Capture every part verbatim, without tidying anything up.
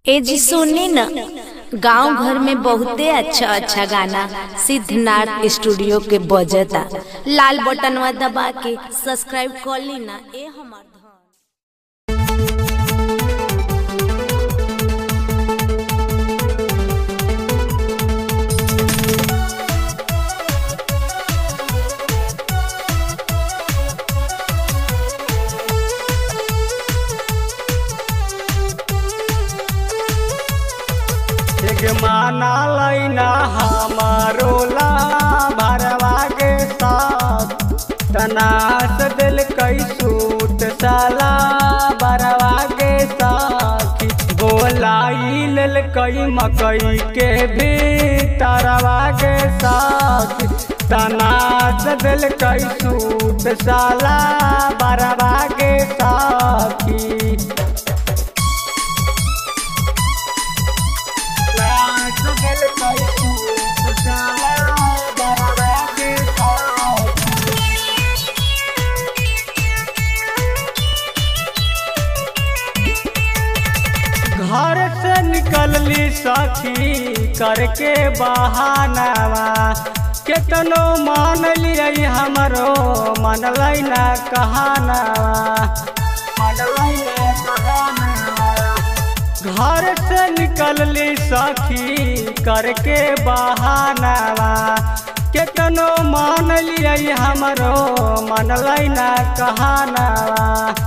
ए जी सुनी न, गांव घर में बहुते अच्छा अच्छा गाना सिद्धनाथ स्टूडियो के बजता। लाल बटनवा दबा के सब्सक्राइब कर ली ना। ए हमार माना लैना हमारो ला भरवा के साथ तनास दिल कई सूट साला भरवा के साथ बोलाई लेल कई मकई के भी तरवा के साथ तनास दिल कई सूट साला भरवा के साथ। घर से निकलली सखी करके बहानावा केतनो मान लिये हमरो मन लैना कहानावा मन लैना कहानावा। घर से निकलली सखी करके बहानावा केतनो मान लिये हमरो मन लैना कहानावा।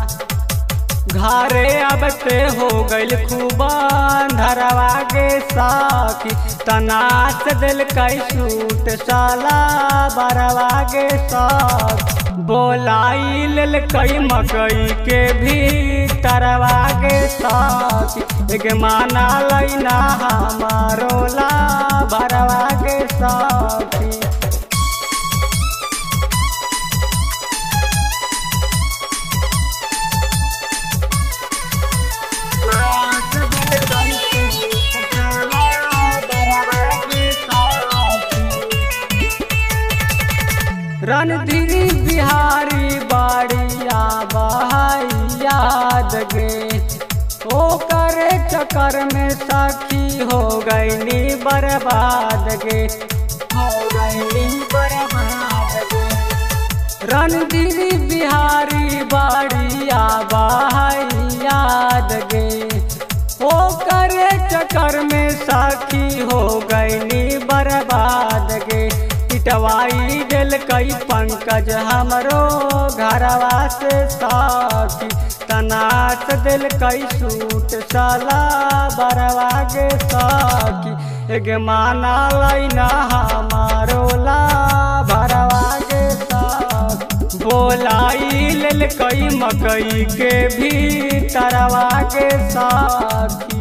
घरे अब ते हो गइल खूब धरवा के साथी तनास दिल कई सूट साला बरवा के साथ बोलाई लेल कई मकई के भी तरवा के साथ एक माना लैना हमारो ला बरवा के साथी। रणधीरी बिहारी बाड़िया बहाई याद गे ओ करे चक्कर में सखी हो गईली बर्बाद गे हो गईली बर्बाद गे। रणधीरी बिहारी बाड़िया बहाई याद गे ओ करे चक्कर में सखी हो गईली बर्बाद गे। पिटवाई दिल कई पंकज हमरो घरवा से साथी तनास दिल कई सूट साला बरवा के साथी एक माना लैना हमारो ला भरवा के साथ बोलाई लेल कई मकई के भी तरवा के साथी।